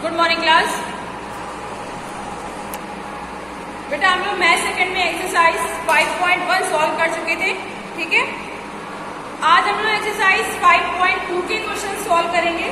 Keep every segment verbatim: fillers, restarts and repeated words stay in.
Good morning class. बेटा हम लोग मैथ सेकंड में exercise five point one solve कर चुके थे, ठीक है। आज हम लोग एक्सरसाइज फाइव पॉइंट टू के क्वेश्चन सॉल्व करेंगे।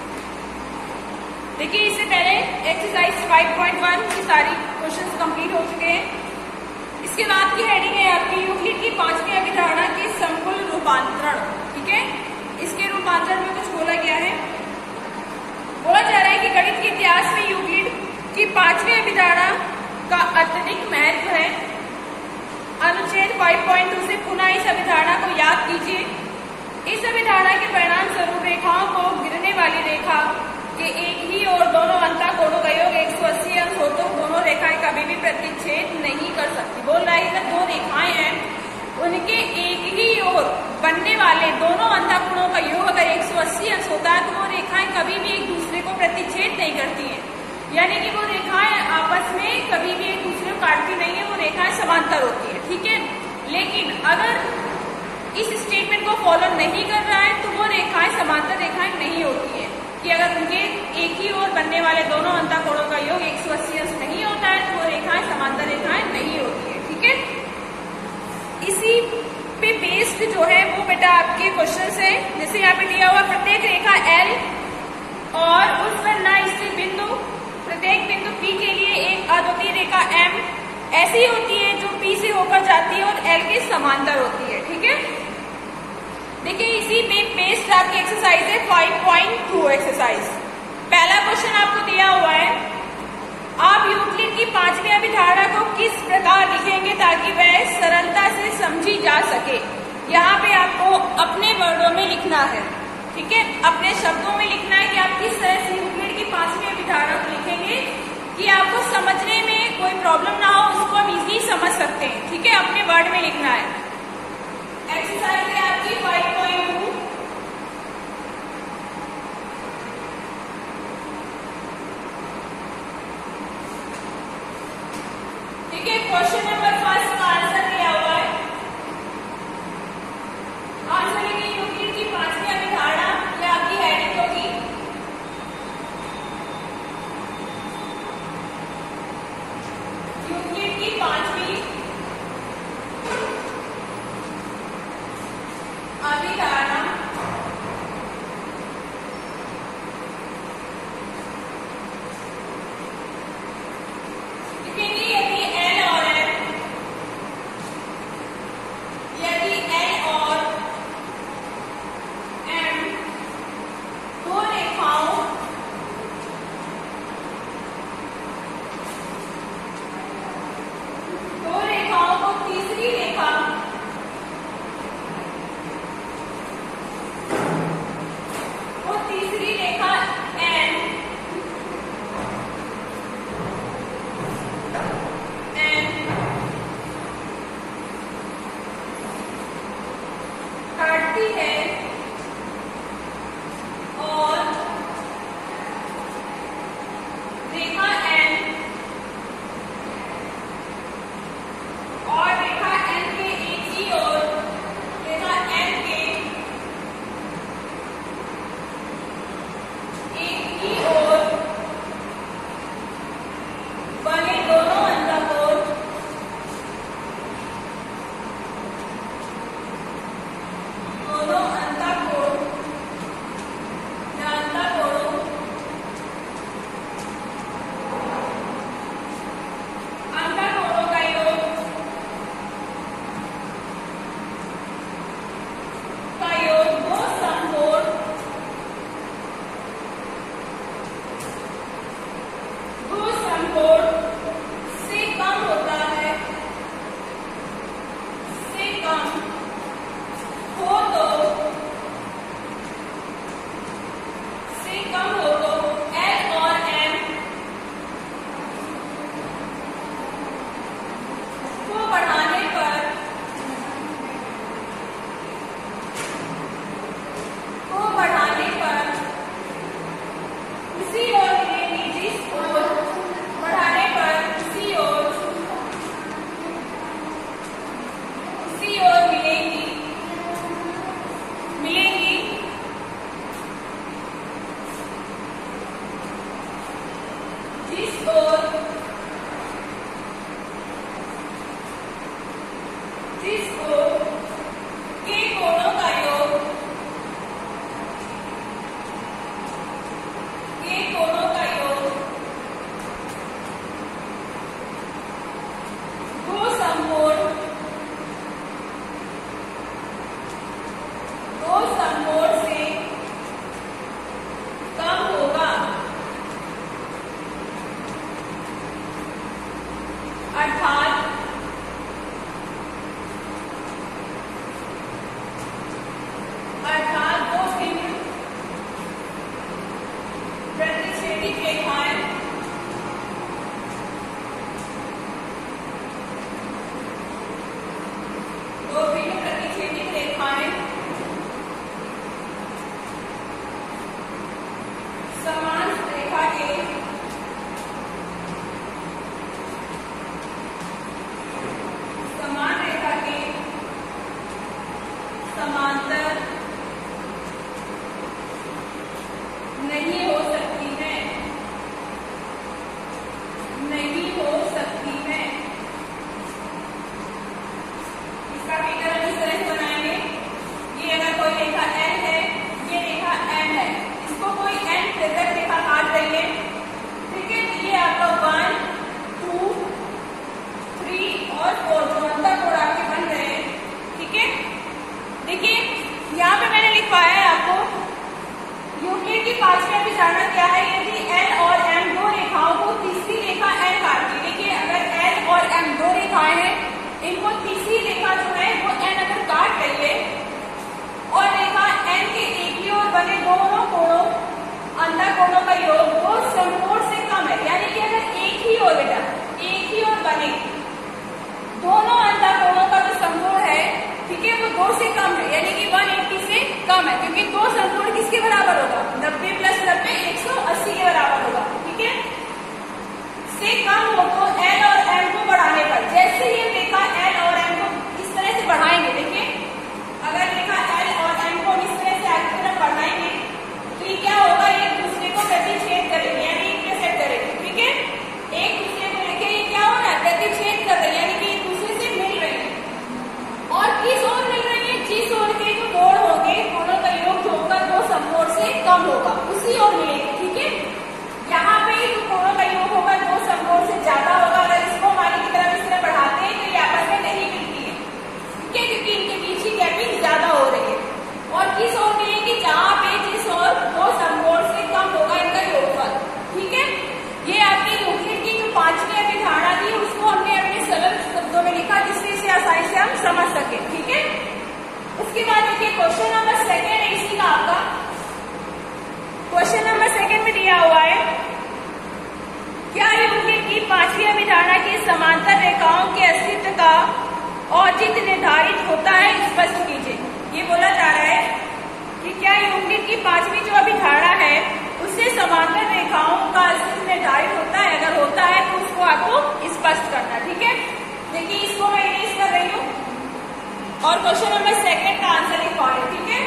देखिए इससे पहले एक्सरसाइज फाइव पॉइंट वन की सारी क्वेश्चंस कंप्लीट हो चुके हैं। इसके बाद की हेडिंग है आपकी यूक्लिड की पांचवी अभिधारणा के समकुल रूपांतरण, ठीक है। इसके रूपांतरण में कुछ बोला गया है। बोला जा रहा है कि गणित के इतिहास में यूक्लिड की पांचवी अभिधारणा का अत्यधिक महत्व है। अनुच्छेद फाइव पॉइंट टू से पुनः इस अभिधारणा को याद कीजिए। इस अभिधारणा के परिणाम स्वरूप रेखाओं को गिरने वाली रेखा के एक ही और दोनों अंतः कोणों का योग एक सौ अस्सी अंश हो तो दोनों रेखाएं कभी भी प्रतिच्छेद नहीं कर सकती। बोल रहा है कि दो रेखाएं हैं उनके एक ही ओर बनने वाले दोनों अंतः कोणों का योग अगर एक सौ अस्सी अंश होता है तो वो रेखाएं कभी भी एक दूसरे को प्रतिच्छेद नहीं करती हैं, यानी कि वो रेखाएं आपस में कभी भी एक दूसरे को काटती नहीं है, वो रेखाएं समांतर होती है, ठीक है। लेकिन अगर इस स्टेटमेंट को फॉलो नहीं कर रहा है तो वो रेखाएं समांतर रेखाएं नहीं होती है कि अगर उनके एक ही ओर बनने वाले दोनों अंतः कोणों का योग एक सौ अस्सी अंश नहीं होता है तो वो रेखाएं समांतर रेखाएं नहीं होती है, ठीक है। इसी पे बेस्ड जो है वो बेटा आपके क्वेश्चन है। जैसे यहाँ पे दिया हुआ प्रत्येक रेखा एल और उस पर न स्थित बिंदु प्रत्येक बिंदु पी के लिए एक अद्वितीय रेखा एम ऐसी होती है जो पी से होकर जाती है और एल के समांतर होती है, ठीक है। देखिए इसी में बेस्ड आपकी एक्सरसाइज है फाइव पॉइंट टू एक्सरसाइज। पहला क्वेश्चन आपको दिया हुआ है, आप यूक्लिड की पांचवी अभिधारणा को किस प्रकार लिखेंगे ताकि वह सरलता से समझी जा सके। यहाँ पे आपको अपने वर्डों में लिखना है, ठीक है, अपने शब्दों में लिखना है कि आप किस तरह से यूक्लिड की पांचवी अभिधारणा को लिखेंगे कि आपको समझने में कोई प्रॉब्लम ना हो, उसको हम इजीली समझ सकते हैं, ठीक है। अपने वर्ड में लिखना है। एक्सरसाइज है आपकी फाइव पॉइंट टू। ठीक है, क्वेश्चन नंबर फर्स्ट का आंसर दिया हुआ है। आंसर लिखिए यूक्लिड की पांचवी अभिधारणा, यह आपकी हेडिंग होगी। यूक्लिड की पांचवी अभिधारणा लिखेंगे यदि एल और एम यदि एल और एम दो रेखाओं दो रेखाओं को तीसरी रेखा वो तीसरी रेखा एन एन काटती है और रेखा एन और रेखा एन के एक ही ओर रेखा एन के एक ही ओर बने दोनों अंतःकोण दोनों अंतःकोण या अंतःकोणों अंतःकोणों का योग का योग दो समकोण दो समकोण से कम होता है से कम हो तो से कम हो तो एल और एम को बढ़ाने पर को बढ़ाने पर उसी ओर मिलेगी जिस ओर बढ़ाने पर उसी ओर उसी ओर मिलेगी मिलेगी पांचवी अभिधारणा की समांतर रेखाओं के अस्तित्व का औचित्य निर्धारित होता है, स्पष्ट कीजिए। ये बोला जा रहा है कि क्या यूक्लिड की पांचवी जो अभिधारणा है उससे समांतर रेखाओं का अस्तित्व निर्धारित होता है। अगर होता है तो उसको आपको स्पष्ट करना। ठीक है, देखिए इसको मैं इरेज कर रही हूँ और क्वेश्चन नंबर सेकंड का आंसर लिखवा रही हूँ। ठीक है,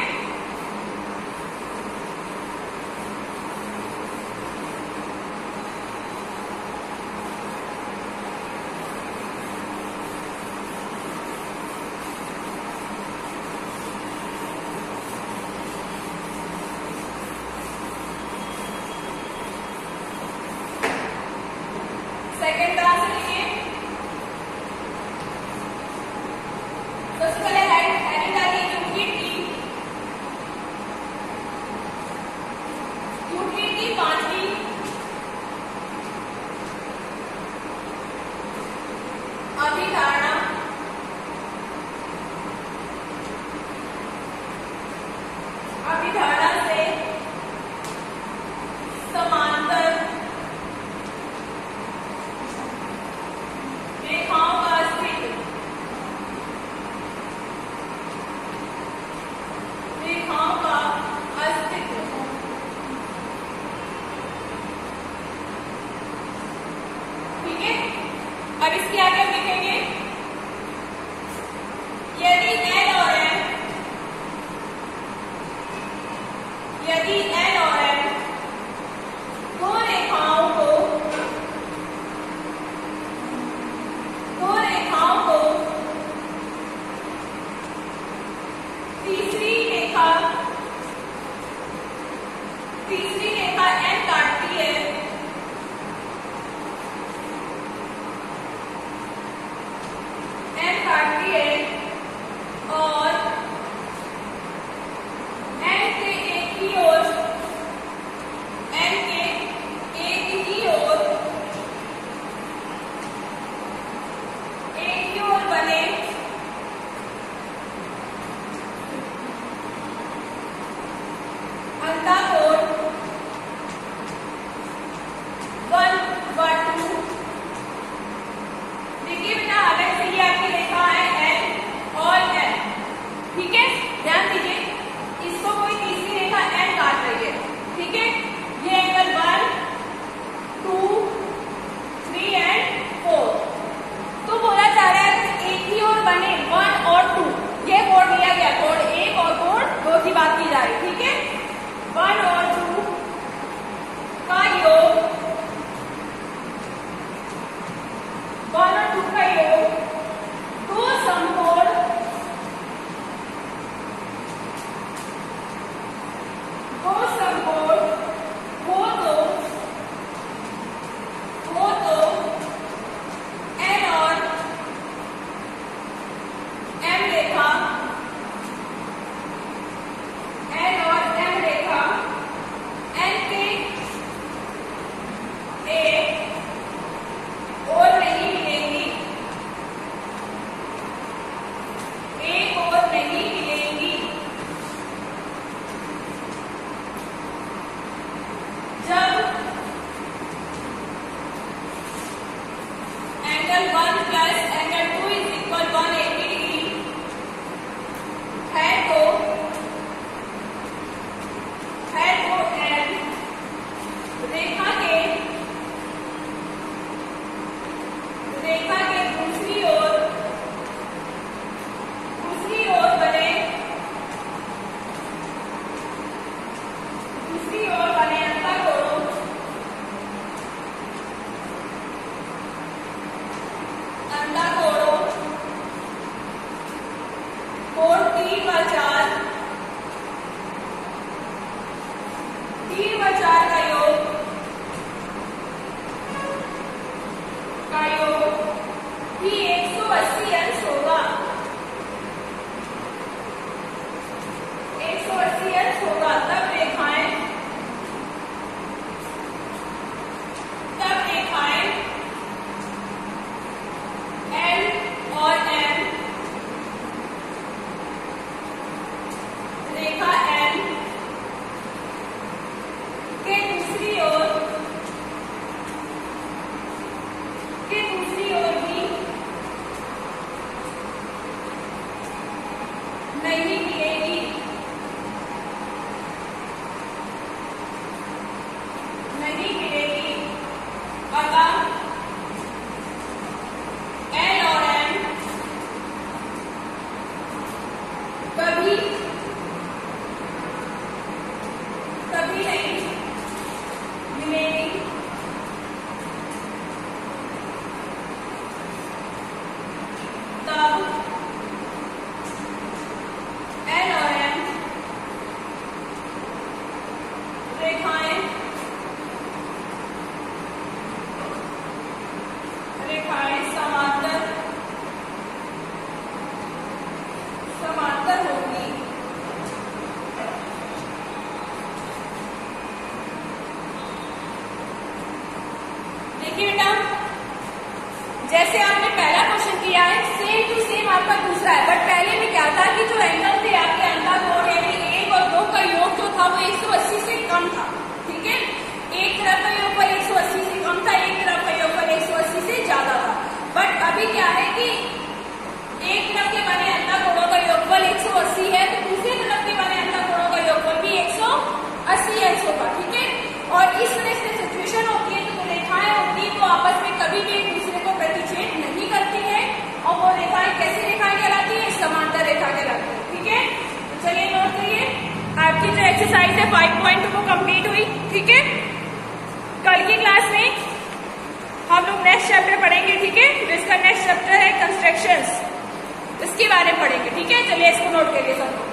सेकंड का आंसर लिखिए। सबसे पहले हेडिंग डालिए यूक्लिड की यूक्लिड की पांचवी अभिधारणा अभिधारणा से समांतर रेखाओं का अस्तित्व रेखाओं का अस्तित्व ठीक है। अब इसके आगे हम लिखेंगे यदि एल और एम यदि एल और एम दो रेखाओं को दो रेखाओं को तीसरी रेखा तीसरी रेखा एन काटती है एन काटती है और एन के एक ही ओर एन के एक ही ओर एक ही ओर बने अंतःकोण देखिए बेटा, जैसे आपने पहला क्वेश्चन किया है सेम टू सेम आपका दूसरा है, बट पहले में क्या था कि जो एंगल थे आपके अंडाकोण यानी एक और दो का योग जो था वो एक सौ अस्सी से कम था, ठीक है। एक तरफ का योगफल एक सौ अस्सी से कम था, एक तरफ का योगफल एक सौ अस्सी से ज्यादा था। बट अभी क्या है कि एक तरफ के बने अंडाकोणों का योगफल एक सौ अस्सी है, तो दूसरी तरफ के बने अंडाकोणों का योगफल भी एक सौ अस्सी अंश होगा, ठीक है। और इस तरह से सिचुएशन होती है तो रेखाएं होती है वो आपस में कभी भी एक दूसरे को प्रतिच्छेद नहीं करती है, और वो रेखाएं कैसी रेखाएं कहलाती है? समांतर रेखा कहलाती है, ठीक है। तो चलिए नोट करिए, आपकी जो एक्सरसाइज है फाइव पॉइंट टू वो कंप्लीट हुई, ठीक है। कल की क्लास में हम लोग नेक्स्ट चैप्टर पढ़ेंगे, ठीक है। जिसका नेक्स्ट चैप्टर है कंस्ट्रक्शंस, इसके बारे में पढ़ेंगे, ठीक है। चलिए इसको नोट करिए सब।